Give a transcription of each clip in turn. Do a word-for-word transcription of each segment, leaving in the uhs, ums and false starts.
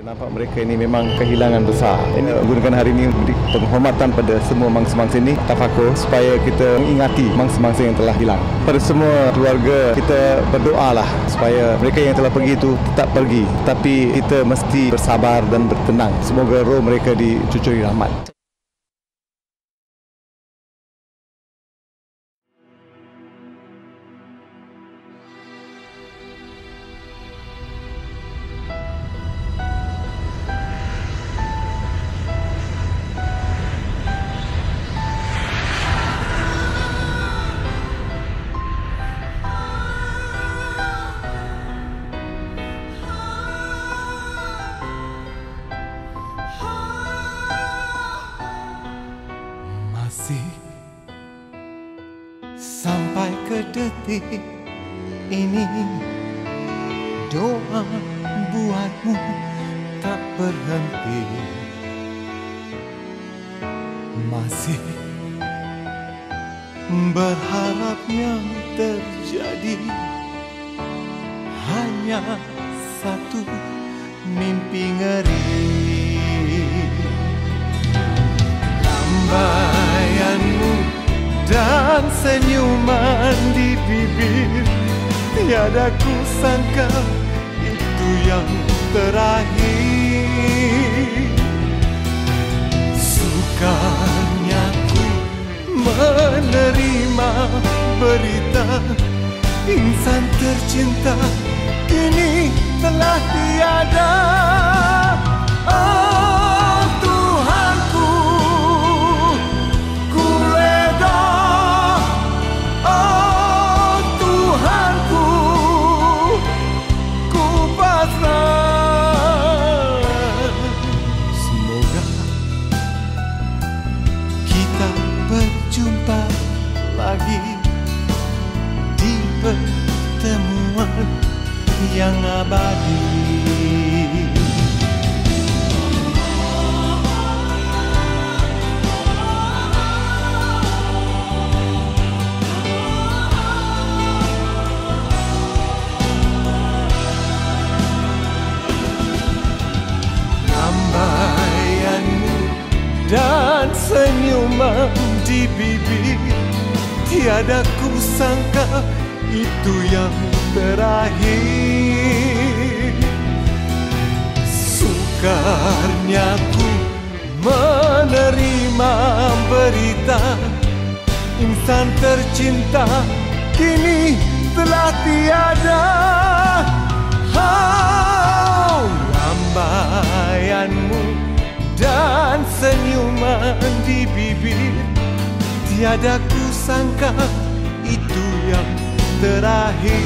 Nampak mereka ini memang kehilangan besar. Ini gunakan hari ini beri penghormatan pada semua mangsa-mangsa ini, tafakur, supaya kita mengingati mangsa-mangsa yang telah hilang. Pada semua keluarga, kita berdoalah supaya mereka yang telah pergi itu tetap pergi. Tapi kita mesti bersabar dan bertenang. Semoga roh mereka dicucuri rahmat. Sampai ke detik ini, doa buatmu tak berhenti. Masih berharapnya terjadi hanya satu mimpi ngeri. Lambaianmu dan senyuman di bibir, tiada ku sangka itu yang terakhir. Sukanya ku menerima berita insan tercinta kini telah tiada. Oh Tuhanku, ku reda. Oh Tuhanku, ku pasrah. Semoga kita berjumpa lagi di pertemuan yang abadi. Lambaianmu dan senyuman di bibir, tiada ku sangka itu yang terakhir. Sukarnya ku menerima berita insan tercinta kini telah tiada. Oh, lambaianmu dan senyuman di bibir, tiada ku sangka itu yang terakhir.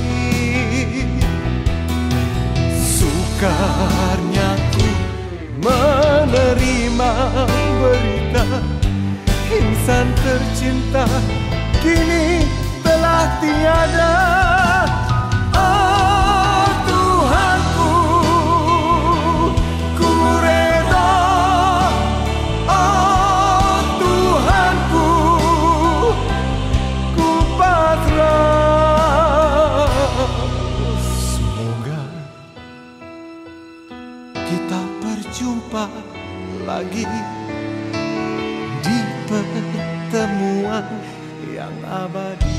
Sukarnya ku menerima berita insan tercinta kini telah tiada. Oh Tuhanku, ku reda. Oh Tuhanku, ku pasrah. Semoga kita berjumpa lagi di pertemuan yang abadi.